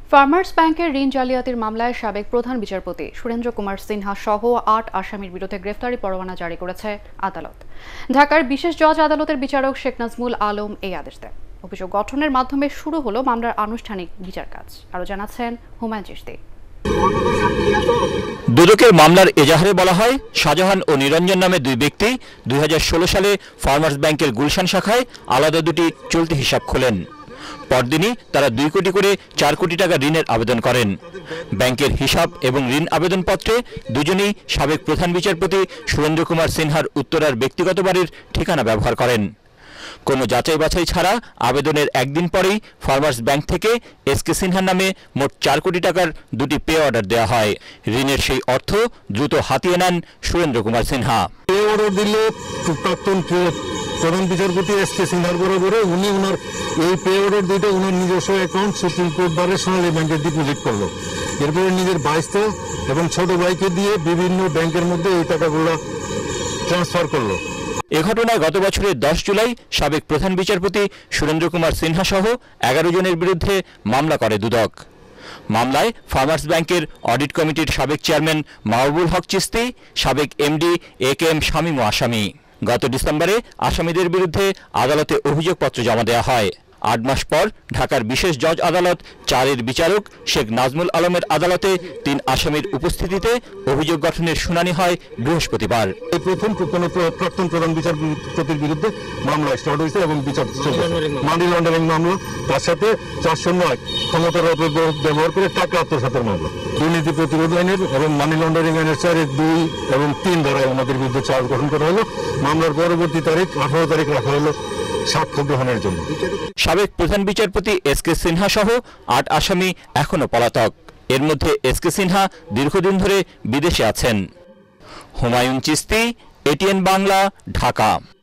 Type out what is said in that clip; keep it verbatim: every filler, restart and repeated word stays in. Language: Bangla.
ফার্মার্স ব্যাংকের ঋণ জালিয়াতির মামলায় সাবেক প্রধান বিচারপতি সুরেন্দ্র কুমার সিনহা সহ আট আসামির বিরুদ্ধে গ্রেফতারি পরোয়ানা জারি করেছে আদালত। ঢাকার বিশেষ জজ আদালতের বিচারক শেখ নাজমুল আলম এই আদেশ দেন। অভিযোগ গঠনের মাধ্যমে শুরু হলো মামলার আনুষ্ঠানিক বিচার কাজ। আরও জানাচ্ছেন হুমায়ুন চিশতি। দুদকের মামলার এজাহারে বলা হয়, শাহজাহান ও নিরঞ্জন নামে দুই ব্যক্তি দুই হাজার ষোলো সালে ফার্মার্স ব্যাংকের গুলশান শাখায় আলাদা দুটি চলতি হিসাব খোলেন। পরদিনই তারা দুই কোটি করে চার কোটি টাকা ঋণের আবেদন করেন। ব্যাংকের হিসাব এবং ঋণ আবেদনপত্রে দুজনেই সাবেক প্রধান বিচারপতি সুরেন্দ্র কুমার সিনহার উত্তরার ব্যক্তিগত বাড়ির ঠিকানা ব্যবহার করেন। কোনো যাচাই বাছাই ছাড়া আবেদনের একদিন পরেই ফার্মার্স ব্যাংক থেকে এস কে সিনহার নামে মোট চার কোটি টাকার দুটি পে অর্ডার দেওয়া হয়। ঋণের সেই অর্থ দ্রুত হাতিয়ে নেন সুরেন্দ্র কুমার সিনহা। পে অর্ডার দিলে প্রাক্তন প্রধান বিচারপতি এস কে সিনহার বরাবরে উনি ওনার এই পে অর্ডার দুইটা ওনার নিজস্ব অ্যাকাউন্ট সুপ্রিম কোর্ট বারে সোনালী ব্যাংকে ডিপোজিট করলো। এরপরে নিজের ভাইস্তে এবং ছোট ভাইকে দিয়ে বিভিন্ন ব্যাংকের মধ্যে এই টাকাগুলো ট্রান্সফার করলো। এ ঘটনায় গত বছরের দশ জুলাই সাবেক প্রধান বিচারপতি সুরেন্দ্র কুমার সিনহা সহ এগারো জনের বিরুদ্ধে মামলা করে দুদক। মামলায় ফার্মার্স ব্যাংকের অডিট কমিটির সাবেক চেয়ারম্যান মাহবুবুল হক চিশতি, সাবেক এমডি এ কে এম শামীমও আসামি। গত ডিসেম্বরে আসামিদের বিরুদ্ধে আদালতে অভিযোগপত্র জমা দেওয়া হয়। আট মাস পর ঢাকার বিশেষ জজ আদালত চারের বিচারক শেখ নাজমুল আলমের আদালতে তিন আসামির উপস্থিতিতে অভিযোগ গঠনের শুনানি হয় বৃহস্পতিবার। এই প্রথম প্রাক্তন প্রধান বিচারপতির বিরুদ্ধে মামলা স্টার্ট হয়েছে এবং বিচার চলছে। মানি লন্ডারিং মামলা, তার সাথে চারশো নয় ক্ষমতার অপব্যবহার ব্যবহার করে টাকা আত্মসাতের মামলা, দুর্নীতি প্রতিরোধ আইনের এবং মানি লন্ডারিং আইনের চারের দুই এবং তিন ধারায় আমাদের বিরুদ্ধে চার্জ গঠন করা হলো। মামলার পরবর্তী তারিখ আঠারো তারিখ রাখা হলো সাক্ষ্য গ্রহণের জন্য। সাবেক প্রধান বিচারপতি এস কে সিনহা সহ আট আসামি এখনো পলাতক। এর মধ্যে এস কে সিনহা দীর্ঘদিন ধরে বিদেশে আছেন। হুমায়ুন চিশতি, এটিএন বাংলা, ঢাকা।